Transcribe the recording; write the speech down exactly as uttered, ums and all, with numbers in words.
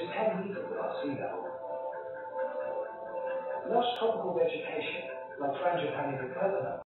is ten meters above sea level. Lush tropical vegetation, like frangipani coconut,